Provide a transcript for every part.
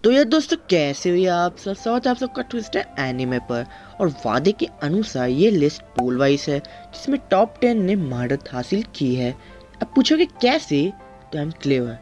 तो यार दोस्तों, कैसे हुई आप सब? स्वागत है आप सबका ट्विस्ट है एनीमे पर। और वादे के अनुसार ये लिस्ट पोल वाइज है जिसमें टॉप 10 ने महारत हासिल की है। अब पूछोगे कैसे, तो आई एम क्लेवर।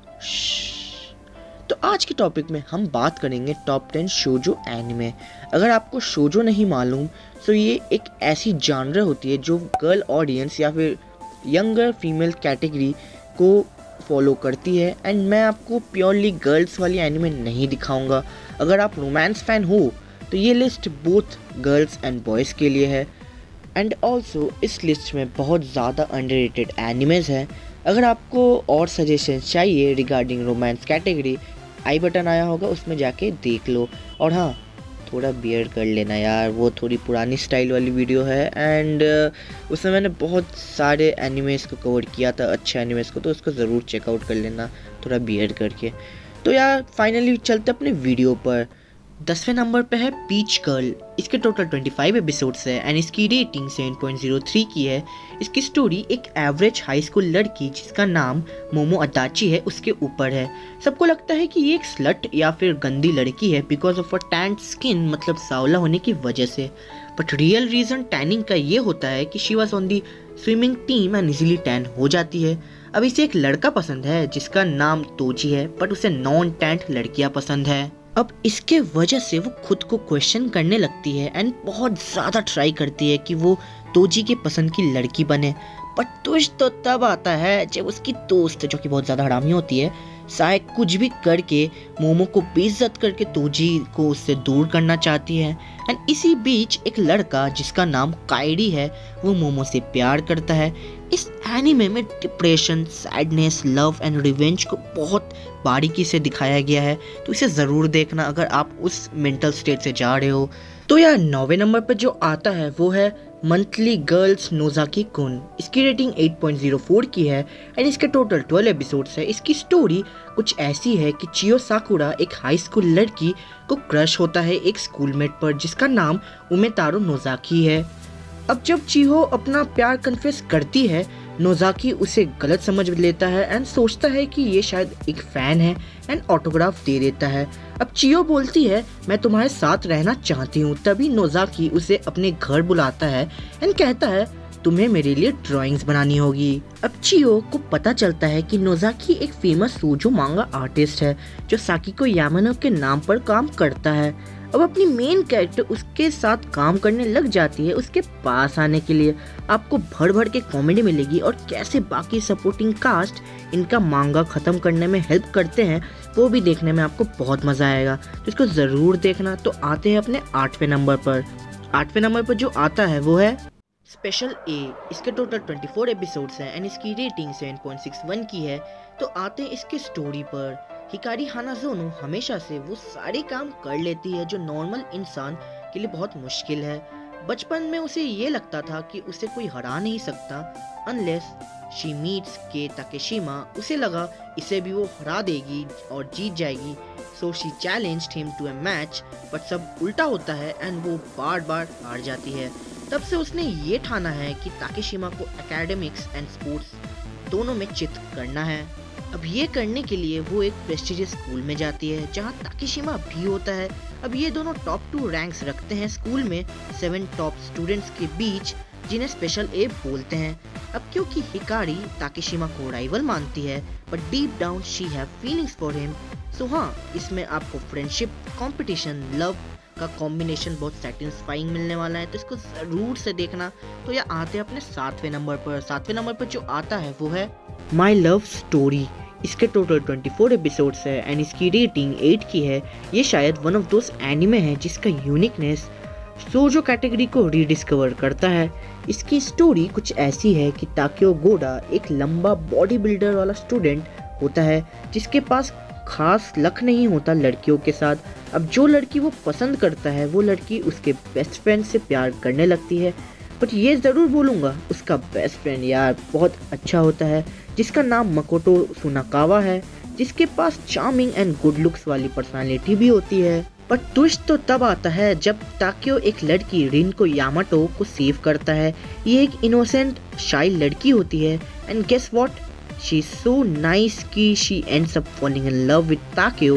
तो आज के टॉपिक में हम बात करेंगे टॉप 10 शोजो एनीमे। अगर आपको शोजो नहीं मालूम तो ये एक ऐसी जॉनर होती है जो गर्ल ऑडियंस या फिर यंगर फीमेल कैटेगरी को फॉलो करती है। एंड मैं आपको प्योरली गर्ल्स वाली एनिमे नहीं दिखाऊंगा। अगर आप रोमांस फैन हो तो ये list both girls and boys के लिए है। एंड ऑल्सो इस लिस्ट में बहुत ज़्यादा अंडररेटेड एनिमेज हैं। अगर आपको और सजेशन चाहिए regarding romance category, I button आया होगा उसमें जाके देख लो। और हाँ, थोड़ा बियर कर लेना यार, वो थोड़ी पुरानी स्टाइल वाली वीडियो है एंड उसमें मैंने बहुत सारे एनिमेस को कवर किया था, अच्छे एनिमेस को, तो उसको ज़रूर चेकआउट कर लेना थोड़ा बियर करके। तो यार फाइनली चलते अपने वीडियो पर। 10वें नंबर पे है पीच गर्ल। इसके टोटल 25 एपिसोड्स है एंड इसकी रेटिंग 7.03 की है। इसकी स्टोरी एक एवरेज हाई स्कूल लड़की जिसका नाम मोमो अदाची है उसके ऊपर है। सबको लगता है कि ये एक स्लट या फिर गंदी लड़की है because of a tanned skin, मतलब सांवला होने की वजह से। बट रियल रीज़न टैनिंग का ये होता है कि she was on the swimming team and easily tan हो जाती है। अब इसे एक लड़का पसंद है जिसका नाम तोजी है, बट उसे नॉन टैंट लड़कियाँ पसंद है। अब इसके वजह से वो खुद को क्वेश्चन करने लगती है एंड बहुत ज़्यादा ट्राई करती है कि वो तोजी के पसंद की लड़की बने। बट ट्विस्ट तो तब आता है जब उसकी दोस्त, जो कि बहुत ज़्यादा हरामी होती है, साय कुछ भी करके मोमो को बेइज्जत करके तोजी को उससे दूर करना चाहती है। एंड इसी बीच एक लड़का जिसका नाम काइडी है वो मोमो से प्यार करता है। इस एनीमे में depression, sadness, love and revenge को बहुत बारीकी से दिखाया गया है, तो इसे ज़रूर देखना अगर आप उस मेंटल स्टेट से जा रहे हो। तो यार 9वें नंबर पर जो आता है वो है मंथली गर्ल्स नोज़ाकी कुन। इसकी रेटिंग 8.04 की है एंड इसके टोटल 12 एपिसोड्स है। इसकी स्टोरी कुछ ऐसी है कि चियो साकुरा एक हाई स्कूल लड़की को क्रश होता है एक स्कूलमेट पर जिसका नाम उमेतारो नोज़ाकी है। अब जब चियो अपना प्यार कन्फेस करती है, नोज़ाकी उसे गलत समझ लेता है एंड सोचता है कि ये शायद एक फ़ैन है एंड ऑटोग्राफ दे देता है। अब चियो बोलती है मैं तुम्हारे साथ रहना चाहती हूँ। तभी नोज़ाकी उसे अपने घर बुलाता है एंड कहता है तुम्हें मेरे लिए ड्राइंग्स बनानी होगी। अब चियो को पता चलता है कि नोज़ाकी एक फेमस शोजो मांगा आर्टिस्ट है जो साकिको यामानो के नाम पर काम करता है। अब अपनी मेन कैरेक्टर उसके साथ काम करने लग जाती है उसके पास आने के लिए। आपको भर भर के कॉमेडी मिलेगी और कैसे बाकी सपोर्टिंग कास्ट इनका मांगा ख़त्म करने में हेल्प करते हैं वो भी देखने में आपको बहुत मज़ा आएगा, तो इसको ज़रूर देखना। तो आते हैं अपने 8वें नंबर पर। 8वें नंबर पर जो आता है वो है स्पेशल ए। इसके टोटल 24 एपिसोड्स हैं एंड इसकी रेटिंग 7.61 की है। तो आते हैं इसके स्टोरी पर। हिकारी हानाज़ोनो हमेशा से वो सारे काम कर लेती है जो नॉर्मल इंसान के लिए बहुत मुश्किल है। बचपन में उसे ये लगता था कि उसे कोई हरा नहीं सकता अनलेस शी मीट्स के ताकेशिमा। उसे लगा इसे भी वो हरा देगी और जीत जाएगी, so she challenged him to a match. But सब उल्टा होता है एंड वो बार बार हार जाती है। तब से उसने ये ठाना है कि ताकेशिमा को एकेडमिक्स एंड स्पोर्ट्स दोनों में चित करना है। अब ये करने के लिए वो एक प्रेस्टिजियस स्कूल में जाती है जहाँ ताकेशिमा भी होता है। अब ये दोनों टॉप 2 रैंक्स रखते हैं स्कूल में 7 टॉप स्टूडेंट्स के बीच जिन्हें स्पेशल ए बोलते हैं। अब क्योंकि हिकारी ताकेशिमा को राइवल मानती है but deep down she have feelings for him. So हाँ, इसमें आपको फ्रेंडशिप, कंपटीशन, लव का कॉम्बिनेशन बहुत सेटिस्फाइंग मिलने वाला है, तो इसको ज़रूर से देखना। तो ये आते हैं अपने 7वें नंबर पर। 7वें नंबर पर जो आता है वो है माई लव स्टोरी। इसके टोटल 24 एपिसोड्स है एंड इसकी रेटिंग 8 की है। ये शायद वन ऑफ दोस एनिमे है जिसका यूनिकनेस शोजो कैटेगरी को रीडिस्कवर करता है। इसकी स्टोरी कुछ ऐसी है कि ताकेओ गोडा एक लंबा बॉडी बिल्डर वाला स्टूडेंट होता है जिसके पास खास लक नहीं होता लड़कियों के साथ। अब जो लड़की वो पसंद करता है वो लड़की उसके बेस्ट फ्रेंड से प्यार करने लगती है। बट ये ज़रूर बोलूँगा उसका बेस्ट फ्रेंड यार बहुत अच्छा होता है जिसका नाम मकोटो सुनाकावा है, जिसके पास चार्मिंग एंड गुड लुक्स वाली पर्सनालिटी भी होती है। बट ट्विस्ट तो तब आता है जब ताकेओ एक लड़की रिनको यामाटो को सेव करता है। ये एक इनोसेंट शाई लड़की होती है and guess what, she is so nice कि she ends up falling in love with Takeo.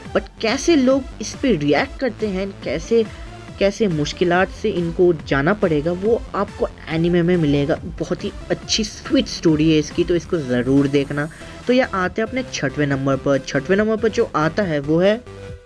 But कैसे लोग इस पे रिएक्ट करते हैं, कैसे कैसे मुश्किलात से इनको जाना पड़ेगा, वो आपको एनिमे में मिलेगा। बहुत ही अच्छी स्वीट स्टोरी है इसकी, तो इसको ज़रूर देखना। तो यह आते हैं अपने 6वें नंबर पर। 6वें नंबर पर जो आता है वो है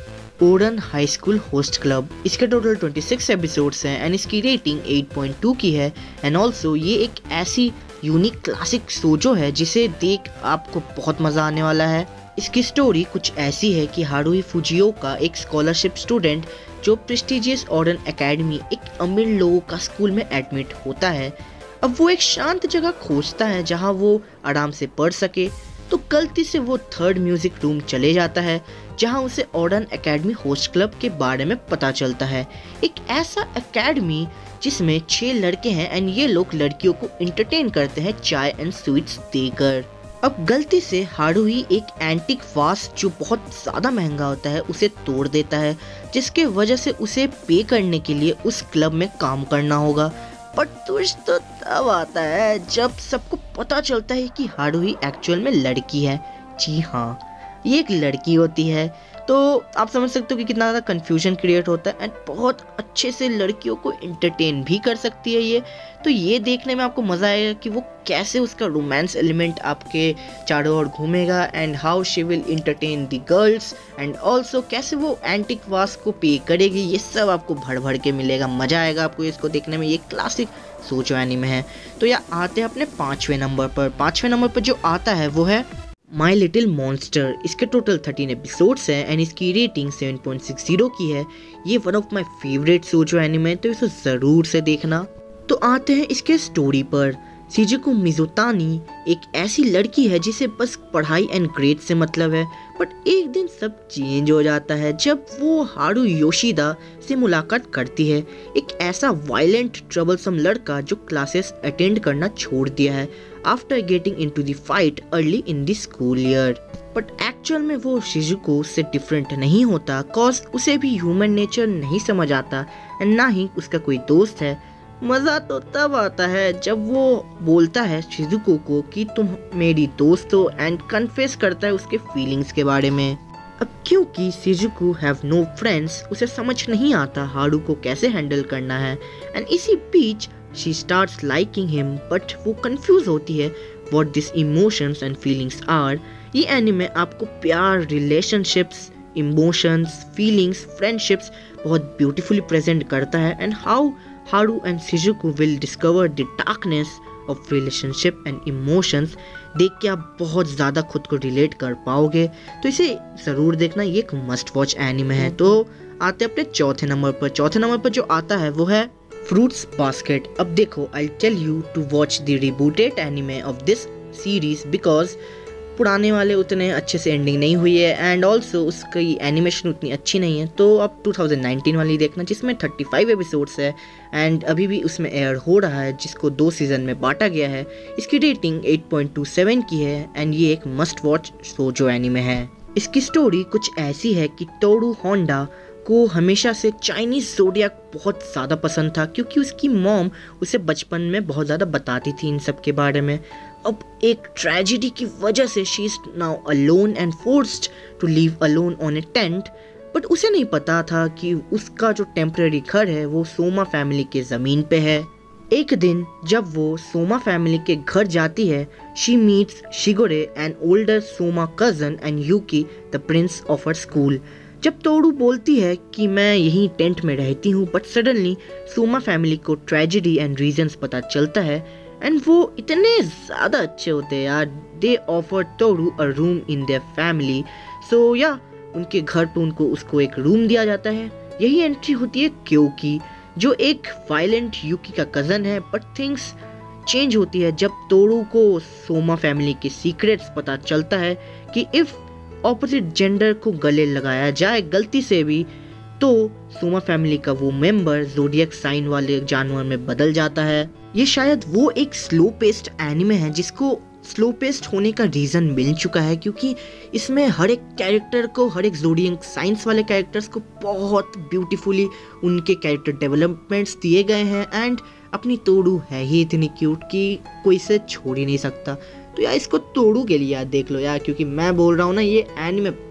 Ouran High School Host Club. इसके टोटल 26 एपिसोड्स हैं एंड इसकी रेटिंग 8.2 की है। एंड ऑल्सो ये एक ऐसी यूनिक क्लासिक शोजो है जिसे देख आपको बहुत मज़ा आने वाला है। इसकी स्टोरी कुछ ऐसी है कि हारुही फुजिओका एक स्कॉलरशिप स्टूडेंट जो प्रेस्टिजियस ओरन एकेडमी, एक अमीर लोगों का स्कूल में एडमिट होता है। अब वो एक शांत जगह खोजता है जहां वो आराम से पढ़ सके, तो गलती से वो 3rd म्यूजिक रूम चले जाता है जहां उसे ओरन एकेडमी होस्ट क्लब के बारे में पता चलता है। एक ऐसा एकेडमी जिसमें 6 लड़के हैं एंड ये लोग लड़कियों को इंटरटेन करते हैं चाय एंड स्वीट्स देकर। अब गलती से हारुही एक एंटिक वास जो बहुत ज़्यादा महंगा होता है उसे तोड़ देता है, जिसके वजह से उसे पे करने के लिए उस क्लब में काम करना होगा। पर ट्विस्ट तो तब आता है जब सबको पता चलता है कि हारुही एक्चुअल में लड़की है। जी हाँ, ये एक लड़की होती है। तो आप समझ सकते हो कि कितना ज़्यादा कन्फ्यूजन क्रिएट होता है एंड बहुत अच्छे से लड़कियों को इंटरटेन भी कर सकती है ये। तो ये देखने में आपको मज़ा आएगा कि वो कैसे उसका रोमांस एलिमेंट आपके चारों ओर घूमेगा and how she will entertain the girls and also कैसे वो एंटिक वास को पे करेगी। ये सब आपको भर भर के मिलेगा, मज़ा आएगा आपको इसको देखने में। ये क्लासिक शोजो एनीमे है। तो यह आते हैं अपने 5वें नंबर पर। 5वें नंबर पर जो आता है वो है माई लिटिल मॉन्स्टर। इसके टोटल 13 एपिसोड्स हैं एंड इसकी रेटिंग 7.60 की है। ये one of my favourite shojo anime, तो इसे ज़रूर से देखना। तो आते हैं इसके स्टोरी पर। शिजुको मिज़ुतानी एक ऐसी लड़की है जिसे बस पढ़ाई एंड ग्रेड से मतलब है, बट एक दिन सब चेंज हो जाता है जब वो हारू योशिदा से मुलाकात करती है। एक ऐसा वायलेंट ट्रबलसम लड़का जो क्लासेस अटेंड करना छोड़ दिया है after getting into the fight early in the school year. But actual में वो शिजुको से डिफरेंट नहीं होता, कॉज उसे भी ह्यूमन नेचर नहीं समझ आता एंड ना ही उसका कोई दोस्त है। मज़ा तो तब आता है जब वो बोलता है शिजुको को कि तुम मेरी दोस्त हो एंड कन्फेस करता है उसके फीलिंग्स के बारे में। अब क्योंकि शिजुको हैव नो फ्रेंड्स, उसे समझ नहीं आता हारू को कैसे हैंडल करना है एंड इसी बीच she starts liking him, but वो कंफ्यूज होती है what this emotions and feelings are. ये एनीमे आपको प्यार, रिलेशनशिप्स, इमोशंस, फीलिंग्स, फ्रेंडशिप्स बहुत ब्यूटीफुली प्रेजेंट करता है and how Haru and Shizuku will discover the darkness of relationship and emotions। देख के आप बहुत ज़्यादा खुद को रिलेट कर पाओगे, तो इसे ज़रूर देखना। ये एक मस्ट वॉच एनीमे है। तो आते हैं अपने 4थे नंबर पर। 4थे नंबर पर जो आता है वो है फ्रूट्स बास्केट। अब देखो, I tell you to watch the rebooted anime of this series because पुराने वाले उतने अच्छे से एंडिंग नहीं हुई है एंड ऑल्सो उसकी एनिमेशन उतनी अच्छी नहीं है। तो अब 2019 वाली देखना जिसमें 35 एपिसोड्स है एंड अभी भी उसमें एयर हो रहा है, जिसको 2 सीज़न में बांटा गया है। इसकी रेटिंग 8.27 की है एंड ये एक मस्ट वॉच शोजो एनीमे है। इसकी स्टोरी कुछ ऐसी है कि टोरू होंडा को हमेशा से चाइनीज़ ज़ोडियाक बहुत ज़्यादा पसंद था क्योंकि उसकी मॉम उसे बचपन में बहुत ज़्यादा बताती थी इन सब के बारे में। अब एक ट्रेजेडी की वजह से she is now alone and forced to live alone on a tent, but उसे नहीं पता था कि उसका जो टेम्पररी घर है वो सोमा फैमिली के ज़मीन पे है। एक दिन जब वो सोमा फैमिली के घर जाती है, she meets Shigure an older Sohma cousin and Yuki the prince of her school. जब तोड़ू बोलती है कि मैं यहीं टेंट में रहती हूँ, बट सडनली सोमा फैमिली को ट्रेजेडी एंड रीजंस पता चलता है एंड वो इतने ज़्यादा अच्छे होते हैं यार। They offer Tohru a room in their family. So या उनके घर पे उसको एक रूम दिया जाता है। यही एंट्री होती है क्योंकि जो एक वायलेंट यूकी का कज़न है, बट थिंग्स चेंज होती है जब तोड़ू को सोमा फैमिली के सीक्रेट्स पता चलता है कि इफ़ ऑपोजिट जेंडर को गले लगाया जाए गलती से भी तो सोमा फैमिली का वो मेंबर ज़ोडिएक साइन वाले जानवर में बदल जाता है। ये शायद वो एक स्लो पेस्ड एनिमे है जिसको स्लो पेस्ड होने का रीज़न मिल चुका है क्योंकि इसमें हर एक कैरेक्टर को, हर एक ज़ोडिएक साइंस वाले कैरेक्टर्स को बहुत ब्यूटीफुली उनके कैरेक्टर डेवलपमेंट्स दिए गए हैं एंड अपनी तोड़ू है ही इतनी क्यूट कि कोई इसे छोड़ ही नहीं सकता। तो यार इसको तोड़ू के लिए यार देख लो यार, क्योंकि मैं बोल रहा हूँ ना ये एनिमे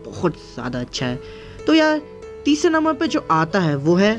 बहुत ज़्यादा अच्छा है। तो यार तीसरे नंबर पे जो आता है वो है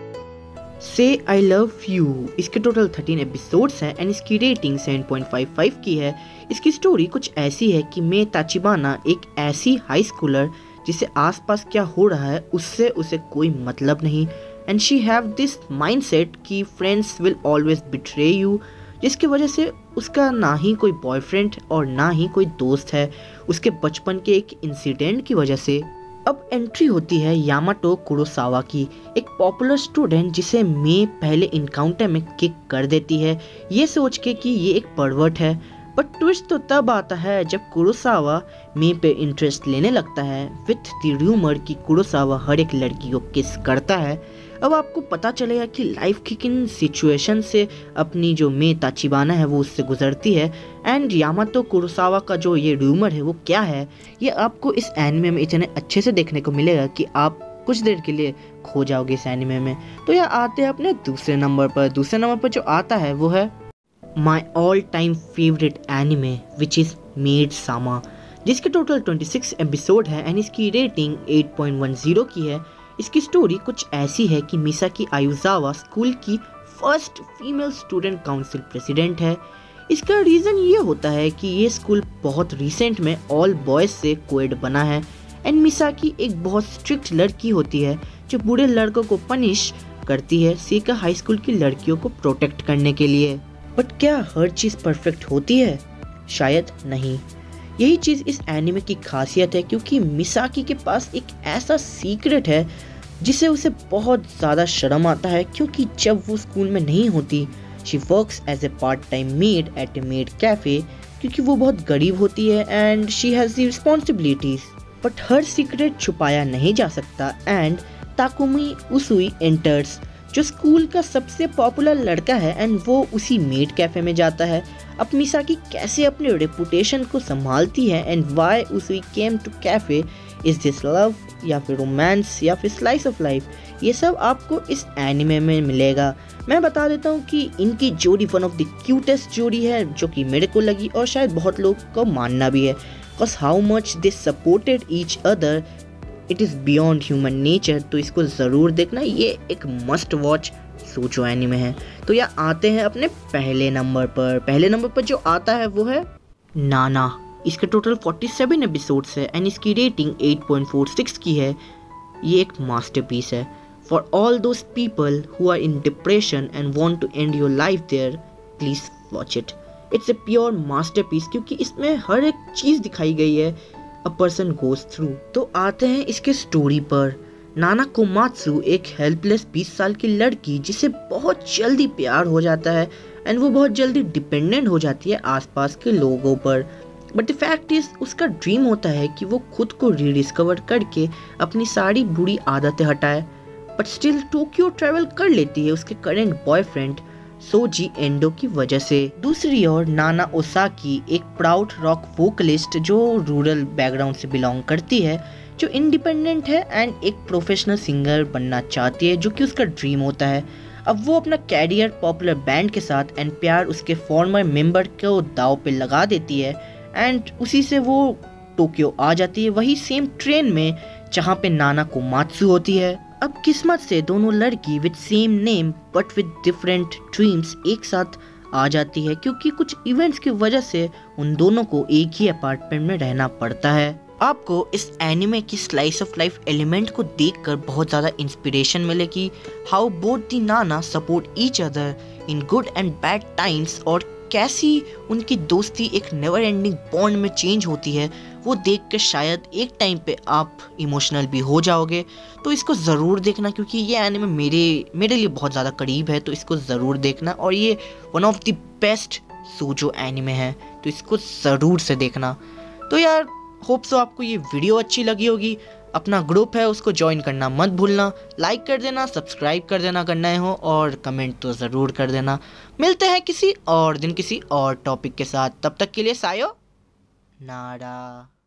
से आई लव यू। इसके टोटल 13 एपिसोड्स हैं एंड इसकी रेटिंग 7.55 की है। इसकी स्टोरी कुछ ऐसी है कि मे ताचिबाना एक ऐसी हाई स्कूलर जिसे आसपास क्या हो रहा है उससे उसे कोई मतलब नहीं, and she have this mindset कि friends will always betray you, जिसकी वजह से उसका ना ही कोई बॉयफ्रेंड और ना ही कोई दोस्त है उसके बचपन के एक इंसिडेंट की वजह से। अब एंट्री होती है यामाटो कुरोसावा की, एक पॉपुलर स्टूडेंट जिसे मे पहले इनकाउंटर में किक कर देती है ये सोच के कि ये एक परवर्ट है। बट ट्विस्ट तो तब आता है जब कुरोसावा मे पे इंटरेस्ट लेने लगता है विथ द रूमर कि कुरोसावा हर एक लड़की को किस करता है। अब आपको पता चलेगा कि लाइफ की किन सिचुएशन से अपनी जो मे ताचिबाना है वो उससे गुजरती है, एंड यामातो कुरोसावा का जो ये रूमर है वो क्या है ये आपको इस एनिमे में इतने अच्छे से देखने को मिलेगा कि आप कुछ देर के लिए खो जाओगे इस एनिमे में। तो यह आते हैं अपने दूसरे नंबर पर। दूसरे नंबर पर जो आता है वो है my all time favourite anime which is maid sama, जिसके टोटल 26 एपिसोड है एंड इसकी रेटिंग 8.10 की है। इसकी स्टोरी कुछ ऐसी है कि मिसाकी आयुजावा स्कूल की first female student council president है। इसका रीज़न ये होता है कि ये स्कूल बहुत रिसेंट में ऑल बॉयज़ से कोएड बना है एंड मिसाकी एक बहुत स्ट्रिक्ट लड़की होती है जो बुरे लड़कों को पनिश करती है सेका हाई स्कूल की लड़कियों को प्रोटेक्ट करने के लिए। बट क्या हर चीज़ परफेक्ट होती है? शायद नहीं। यही चीज़ इस एनिमे की खासियत है क्योंकि मिसाकी के पास एक ऐसा सीक्रेट है जिसे उसे बहुत ज़्यादा शर्म आता है, क्योंकि जब वो स्कूल में नहीं होती she works as a part time maid at a maid cafe, क्योंकि वो बहुत गरीब होती है एंड she has the responsibilities. But हर सीक्रेट छुपाया नहीं जा सकता एंड ताकुमी उसूई एंटर्स जो स्कूल का सबसे पॉपुलर लड़का है एंड वो उसी मेड कैफ़े में जाता है। अब मिसाकी कैसे अपने रेपुटेशन को संभालती है and why Usui came to cafe, is this love या फिर रोमांस या फिर स्लाइस ऑफ लाइफ, ये सब आपको इस एनिमे में मिलेगा। मैं बता देता हूँ कि इनकी जोड़ी वन ऑफ द क्यूटेस्ट जोड़ी है जो कि मेरे को लगी और शायद बहुत लोग को मानना भी है, because how much they supported each other it is beyond human nature. तो इसको ज़रूर देखना, ये एक मस्ट वॉच शोजो एनिमे है। तो यह आते हैं अपने पहले नंबर पर। पहले नंबर पर जो आता है वो है नाना। इसके टोटल 47 एपिसोड्स है एंड इसकी रेटिंग 8.46 की है। ये एक मास्टरपीस है for all those people who are in depression and want to end your life there, please watch it. It's a pure masterpiece क्योंकि इसमें हर एक चीज़ दिखाई गई है अ पर्सन गोज थ्रू। तो आते हैं इसके स्टोरी पर। नाना कोमात्सु एक हेल्पलेस 20 साल की लड़की जिसे बहुत जल्दी प्यार हो जाता है एंड वो बहुत जल्दी डिपेंडेंट हो जाती है आसपास के लोगों पर। बट द फैक्ट इज उसका ड्रीम होता है कि वो खुद को रीडिस्कवर करके अपनी सारी बुरी आदतें हटाए, बट स्टिल टोक्यो ट्रैवल कर लेती है उसके करेंट बॉयफ्रेंड सोजी एंडो की वजह से। दूसरी ओर नाना ओसाकी एक प्राउड रॉक वोकलिस्ट जो रूरल बैकग्राउंड से बिलोंग करती है, जो इंडिपेंडेंट है एंड एक प्रोफेशनल सिंगर बनना चाहती है जो कि उसका ड्रीम होता है। अब वो अपना कैरियर पॉपुलर बैंड के साथ एंड प्यार उसके फॉर्मर मेंबर को दाव पे लगा देती है एंड उसी से वो टोक्यो आ जाती है, वही सेम ट्रेन में जहाँ पे नाना कोमात्सु होती है। अब किस्मत से दोनों लड़की with same name but with different dreams एक साथ आ जाती है क्योंकि कुछ इवेंट्स की वजह से उन दोनों को एक ही अपार्टमेंट में रहना पड़ता है। आपको इस एनिमे की स्लाइस ऑफ लाइफ एलिमेंट को देखकर बहुत ज़्यादा इंस्पिरेशन मिलेगी, how both the Nana support each other in good and bad times, और कैसी उनकी दोस्ती एक नेवर एंडिंग बॉन्ड में चेंज होती है। वो देख कर शायद एक टाइम पे आप इमोशनल भी हो जाओगे। तो इसको ज़रूर देखना क्योंकि ये एनिमे मेरे लिए बहुत ज़्यादा करीब है, तो इसको ज़रूर देखना और ये one of the best shojo anime है, तो इसको ज़रूर से देखना। तो यार होप सो आपको ये वीडियो अच्छी लगी होगी। अपना ग्रुप है उसको ज्वाइन करना मत भूलना, लाइक कर देना, सब्सक्राइब कर देना अगर नए हो, और कमेंट तो ज़रूर कर देना। मिलते हैं किसी और दिन किसी और टॉपिक के साथ, तब तक के लिए सायो नारा।